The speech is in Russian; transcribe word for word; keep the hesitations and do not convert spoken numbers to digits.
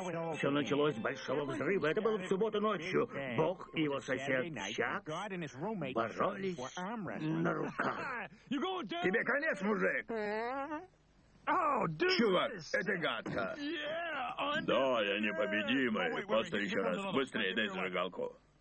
Все началось с большого взрыва. Это было в субботу ночью. Бог и его сосед Чак боролись на руках. Тебе конец, мужик! Чувак, это гадко. Да, я непобедимый. Просто еще раз. Быстрее, дай зажигалку.